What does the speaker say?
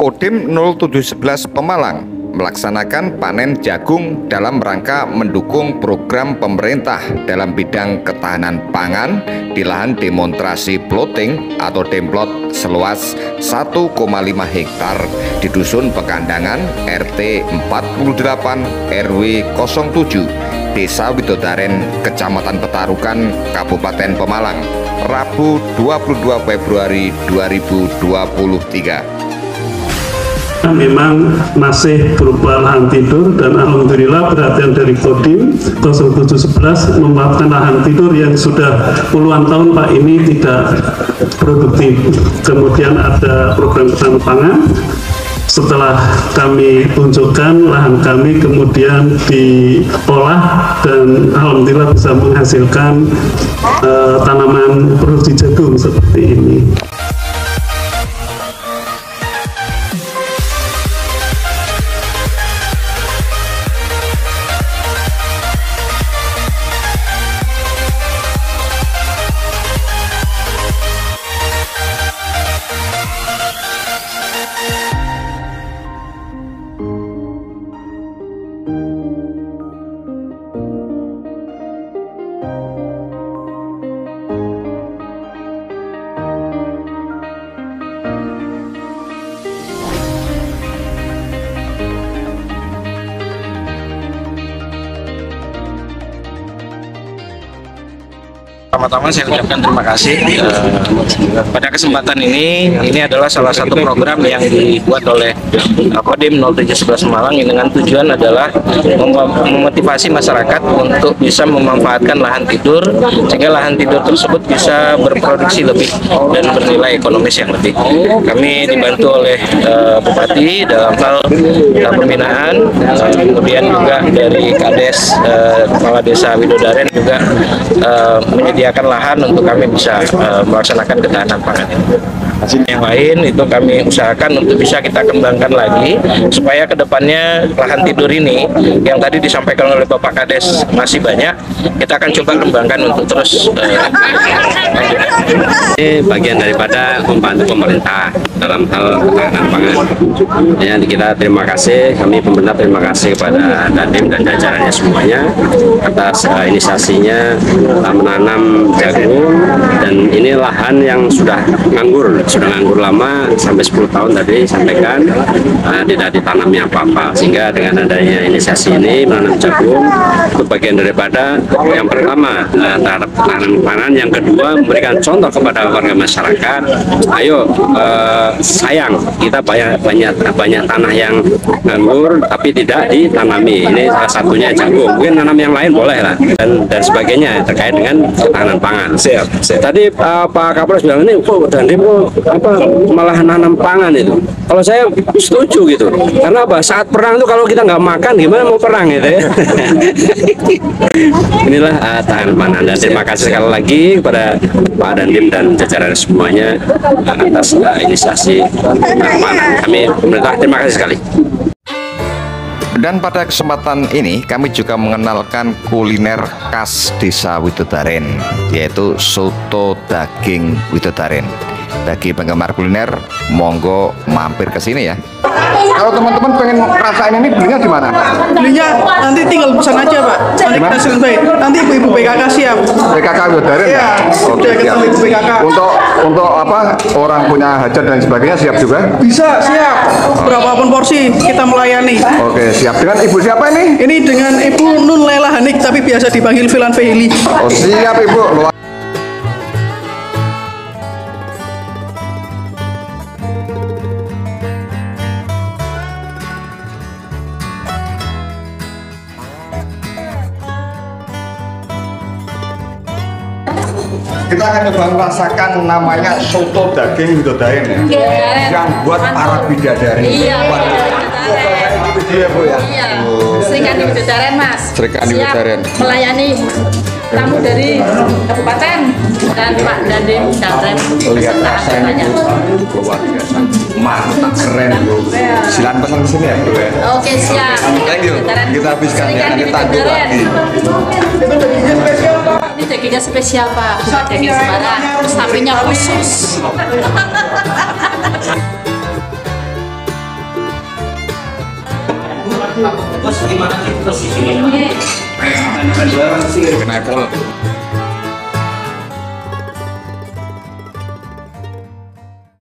Kodim 0711 Pemalang melaksanakan panen jagung dalam rangka mendukung program pemerintah dalam bidang ketahanan pangan di lahan demonstrasi plotting atau demplot seluas 1,5 hektar di Dusun Pekandangan RT 48 RW 07 Desa Widodaren, Kecamatan Petarukan, Kabupaten Pemalang, Rabu 22 Februari 2023. Memang masih berupa lahan tidur dan alhamdulillah perhatian dari Kodim 0711 memaafkan lahan tidur yang sudah puluhan tahun Pak ini tidak produktif. Kemudian ada program ketahanan pangan. Setelah kami tunjukkan lahan kami kemudian diolah dan alhamdulillah bisa menghasilkan tanaman produksi jagung seperti ini. Pertama-tama saya ucapkan terima kasih pada kesempatan ini adalah salah satu program yang dibuat oleh Kodim 0711 Malang dengan tujuan adalah memotivasi masyarakat untuk bisa memanfaatkan lahan tidur sehingga lahan tidur tersebut bisa berproduksi lebih dan bernilai ekonomis yang lebih. Kami dibantu oleh Bupati dalam hal pembinaan, kemudian juga dari Kades Kepala Desa Widodaren juga menyediakan lahan untuk kami bisa melaksanakan ketahanan pangan ini. Yang lain itu kami usahakan untuk bisa kita kembangkan lagi supaya kedepannya lahan tidur ini yang tadi disampaikan oleh Bapak Kades masih banyak, kita akan coba kembangkan untuk terus ini bagian daripada membantu pemerintah dalam hal ketahanan pangan. Ya, kita terima kasih, kami pemerintah terima kasih kepada Dandim dan jajarannya semuanya atas inisiasinya menanam jagung, dan ini lahan yang sudah nganggur lama sampai 10 tahun tadi sampaikan tidak ditanami apa-apa, sehingga dengan adanya inisiasi ini menanam jagung itu bagian daripada yang pertama terhadap ketahanan pangan, yang kedua memberikan contoh kepada warga masyarakat. Ayo sayang kita banyak tanah yang nganggur tapi tidak ditanami, ini salah satunya jagung, mungkin tanam yang lain boleh lah dan sebagainya terkait dengan ketahanan pangan. Siap. Tadi Pak Kapolres bilang ini kok Dandim malah nanam pangan itu. Kalau saya setuju gitu. Karena apa? Saat perang itu kalau kita nggak makan gimana mau perang gitu ya. Inilah tahanan pangan, dan terima kasih sekali lagi kepada Pak Dandim dan jajaran semuanya atas inisiasi pangan. Kami pemerintah terima kasih sekali. Dan pada kesempatan ini kami juga mengenalkan kuliner khas Desa Widodaren, yaitu soto daging Widodaren. Bagi penggemar kuliner, monggo mampir ke sini ya. Kalau teman-teman pengen rasain ini, belinya di mana? Belinya nanti tinggal pesan aja, Pak. Nanti kita selesai. Nanti ibu-ibu PKK siap. PKK Widodaren ya? Oke, siap. Ibu PKK. Untuk apa? Orang punya hajat dan sebagainya siap juga? Bisa, siap. Berapapun porsi kita melayani. Oke, siap. Dengan ibu siapa ini? Ini dengan Ibu Nun Laila Hanik, tapi biasa dipanggil Filan Fehili. Oh, siap Ibu. Kita akan coba merasakan namanya soto daging Widodaren ya, yang buat para bidadari. Iya. Iya Bu ya. Iya. Serikan di Widodaren Mas. Serikan di Widodaren. Melayani tamu dari kabupaten dan Pak Dandim Danrem. Lihat rasanya luar biasa, mantap, keren Bu. Silakan pesan di sini ya Bu ya. Oke siap. Thank you. Kita habiskan ya, kita tangguh lagi. Ini dagingnya spesial Pak, bukan daging sembarang, sapinya khusus. Pineapple.